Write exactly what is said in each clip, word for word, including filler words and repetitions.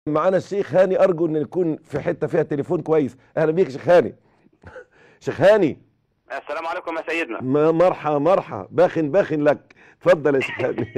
معانا الشيخ هاني، ارجو ان نكون في حته فيها تليفون كويس. اهلا بيك يا شيخ هاني. شيخ هاني، السلام عليكم يا سيدنا. مرحبا مرحبا، باخن باخن لك، اتفضل يا شيخ هاني.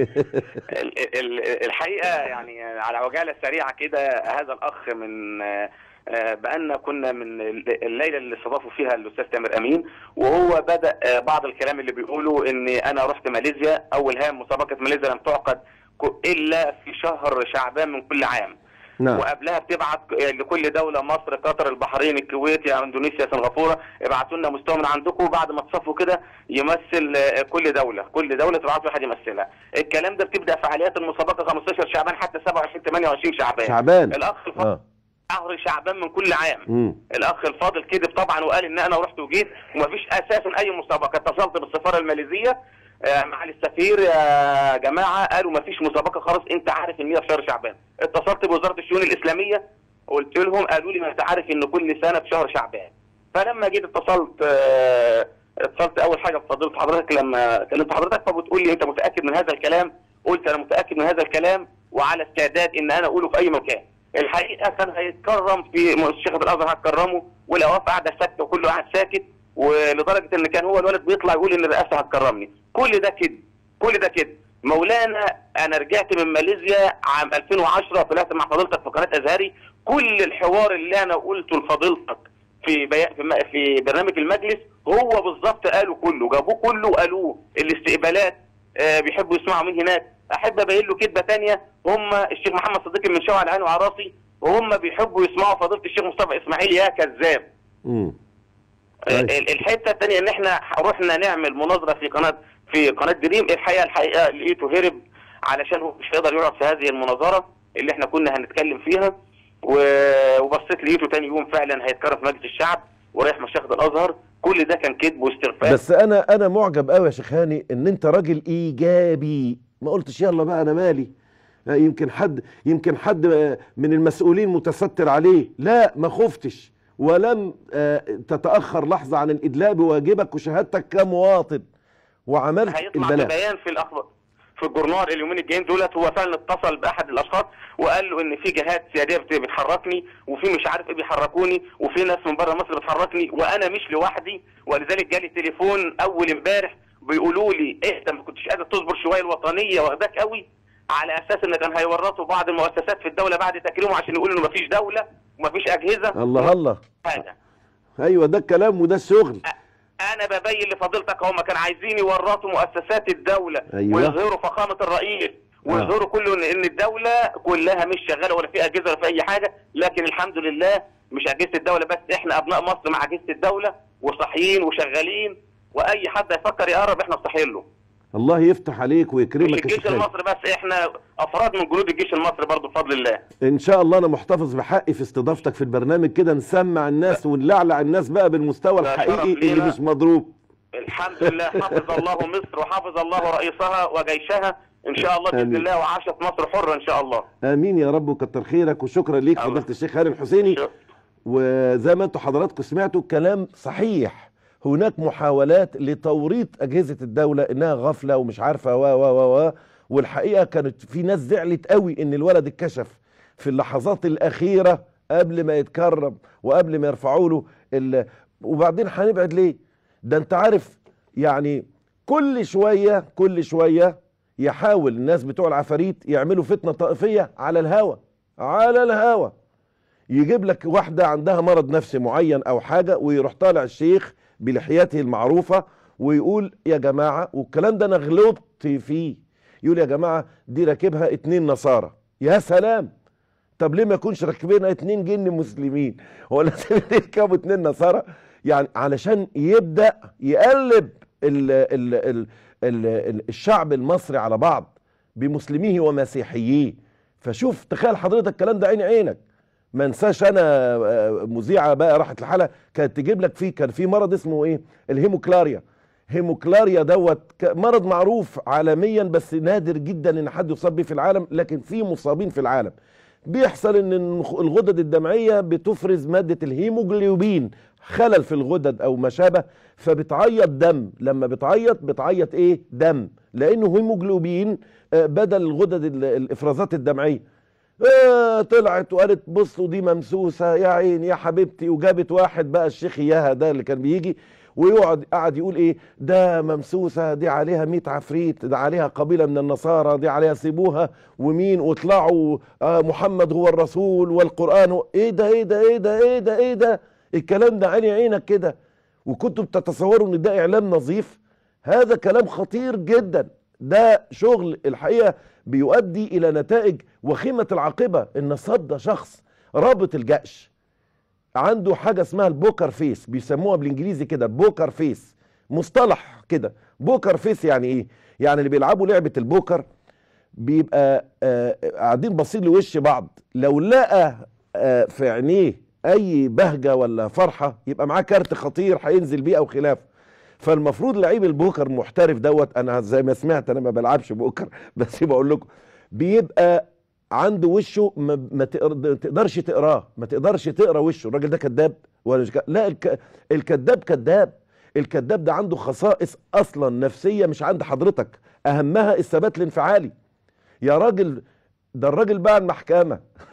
الحقيقه يعني على عجاله سريعه كده، هذا الاخ من بأن كنا من الليله اللي استضافوا فيها الاستاذ تامر امين، وهو بدا بعض الكلام اللي بيقوله ان انا رحت ماليزيا. اول هام مسابقه ماليزيا لم تعقد الا في شهر شعبان من كل عام. نعم. وقبلها بتبعت لكل دوله، مصر، قطر، البحرين، الكويت، يا اندونيسيا، سنغافوره، ابعتوا لنا مستوى من عندكم، وبعد ما تصفوا كده يمثل كل دوله، كل دوله تبعت واحد يمثلها. الكلام ده بتبدا فعاليات المسابقه خمستاشر شعبان حتى سبعة وعشرين ثمانية وعشرين شعبان. شعبان الاخ الفاضل آه. شهر شعبان من كل عام. مم. الاخ الفاضل كذب طبعا وقال ان انا رحت وجيت ومفيش اساسا اي مسابقه. اتصلت بالسفاره الماليزيه معالي السفير يا جماعه، قالوا ما فيش مسابقه خالص، انت عارف ان هي في شهر شعبان. اتصلت بوزاره الشؤون الاسلاميه قلت لهم، قالوا لي ما انت عارف ان كل سنه في شهر شعبان. فلما جيت اتصلت اتصلت اول حاجه بفضيله حضرتك لما كلمت حضرتك، فبتقول لي انت متاكد من هذا الكلام؟ قلت انا متاكد من هذا الكلام وعلى استعداد ان انا اقوله في اي مكان. الحقيقه كان هيتكرم في الشيخ الازهر، هتكرمه، والاوقاف قاعده ساكته وكله قاعد ساكت، ولدرجه ان كان هو الولد بيطلع يقول ان الرئاسه هتكرمني. كل ده كده، كل ده كده. مولانا انا رجعت من ماليزيا عام ألفين وعشرة، طلعت مع فضيلتك في قناه ازهري، كل الحوار اللي انا قلته لفضيلتك في بي... في برنامج المجلس هو بالظبط قالوا كله، جابوه كله وقالوه. الاستقبالات آه بيحبوا يسمعوا من هناك. احب ابين له كذبه ثانيه، هم الشيخ محمد صديق المنشاوي على عيني وعلى راسي، وهم بيحبوا يسمعوا فضيله الشيخ مصطفى اسماعيل يا كذاب. امم الحته الثانيه ان احنا رحنا نعمل مناظره في قناه في قناه دريم. الحقيقه الحقيقه لقيته هرب علشان هو مش هيقدر يقعد في هذه المناظره اللي احنا كنا هنتكلم فيها، وبصيت لقيته ثاني يوم فعلا هيتكرم في مجلس الشعب ورايح مشيخة الازهر. كل ده كان كذب واستغفال. بس انا انا معجب قوي يا شيخ هاني ان انت راجل ايجابي، ما قلتش يلا بقى انا مالي، يمكن حد يمكن حد من المسؤولين متستر عليه، لا ما خفتش ولم تتأخر لحظة عن الإدلاء بواجبك وشهادتك كمواطن وعملت هيطلع البلاغ. ببيان في الأخبار في الجورنال اليومين الجايين دولت. هو فعلا اتصل بأحد الأشخاص وقال له إن في جهات سيادية بتحركني، وفي مش عارف إيه بيحركوني، وفي ناس من بره مصر بتحركني، وأنا مش لوحدي. ولذلك جالي تليفون أول امبارح بيقولوا لي إيه أنت ما كنتش قادر تصبر شوية، الوطنية واخداك قوي، على أساس إن كان هيورطوا بعض المؤسسات في الدولة بعد تكريمه عشان يقولوا إنه مفيش دولة ومفيش أجهزة. الله الله. حاجة. ايوه ده الكلام وده الشغل. انا ببين لفضيلتك هم كانوا عايزين يورطوا مؤسسات الدوله. أيوة. ويظهروا فخامه الرئيس ويظهروا آه. كله ان الدوله كلها مش شغاله ولا في اجهزه ولا في اي حاجه. لكن الحمد لله مش اجهزه الدوله بس، احنا ابناء مصر مع اجهزه الدوله وصاحيين وشغالين، واي حد يفكر يقرب احنا صاحيين له. الله يفتح عليك ويكرمك. مش الجيش المصري بس، احنا افراد من جنود الجيش المصري برضه بفضل الله. ان شاء الله انا محتفظ بحقي في استضافتك في البرنامج كده، نسمع الناس ونلعلع الناس بقى بالمستوى الحقيقي اللي مش مضروب. الحمد لله. حفظ الله مصر وحفظ الله رئيسها وجيشها ان شاء الله باذن الله، وعاشت مصر حره ان شاء الله. امين يا رب، وكتر خيرك وشكرا ليك فضيله الشيخ هاني الحسيني. وزي ما انتم حضراتكم سمعتوا الكلام صحيح، هناك محاولات لتوريط اجهزه الدوله انها غفله ومش عارفه و و و و والحقيقه كانت في ناس زعلت قوي ان الولد اتكشف في اللحظات الاخيره قبل ما يتكرم وقبل ما يرفعوا له ال... وبعدين هنبعد ليه؟ ده انت عارف يعني كل شويه كل شويه يحاول الناس بتوع العفاريت يعملوا فتنه طائفيه على الهوا على الهوا يجيب لك واحده عندها مرض نفسي معين او حاجه، ويروح طالع الشيخ بلحيته المعروفه ويقول يا جماعه، والكلام ده انا غلطت فيه، يقول يا جماعه دي راكبها اتنين نصارى. يا سلام، طب ليه ما يكونش راكبينها اتنين جن مسلمين؟ هو لازم يركبوا اتنين نصارى؟ يعني علشان يبدا يقلب ال ال ال ال ال الشعب المصري على بعض بمسلميه ومسيحييه. فشوف تخيل حضرتك الكلام ده عين عينك. ما انساش انا مذيعه بقى راحت لحالها كانت تجيب لك فيه، كان في مرض اسمه ايه؟ الهيموكلاريا. هيموكلاريا دوت مرض معروف عالميا بس نادر جدا ان حد يصاب بيه في العالم، لكن في مصابين في العالم. بيحصل ان الغدد الدمعيه بتفرز ماده الهيموجلوبين، خلل في الغدد او ما شابه، فبتعيط دم. لما بتعيط بتعيط ايه؟ دم، لانه هيموجلوبين بدل الغدد الافرازات الدمعيه. آه طلعت وقالت بصوا دي ممسوسه يا عيني يا حبيبتي، وجابت واحد بقى الشيخ اياها ده اللي كان بيجي ويقعد قعد يقول ايه ده ممسوسه، دي عليها مية عفريت، ده عليها قبيله من النصارى، دي عليها سيبوها ومين واطلعوا آه محمد هو الرسول والقران و... ايه ده ايه ده ايه ده ايه ده ايه ده الكلام ده عيني عينك كده، وكنتوا بتتصوروا ان ده اعلام نظيف؟ هذا كلام خطير جدا، ده شغل الحقيقه بيؤدي الى نتائج وخيمه العاقبه. ان صد شخص رابط الجأش عنده حاجه اسمها البوكر فيس، بيسموها بالانجليزي كده بوكر فيس، مصطلح كده. بوكر فيس يعني ايه؟ يعني اللي بيلعبوا لعبه البوكر بيبقى آه قاعدين باصين لوش بعض، لو لقى آه في عينيه اي بهجه ولا فرحه يبقى معاه كارت خطير هينزل بيه او خلافه. فالمفروض لعيب البوكر المحترف دوت، انا زي ما سمعت انا ما بلعبش بوكر بس بقول لكم بيبقى عنده وشه ما, ما تقدرش تقراه، ما تقدرش تقرا وشه الراجل ده كذاب ولا مش كذاب. لا الك... الكذاب كذاب، الكذاب ده عنده خصائص اصلا نفسيه مش عند حضرتك، اهمها الثبات الانفعالي. يا راجل ده الراجل بقى المحكمه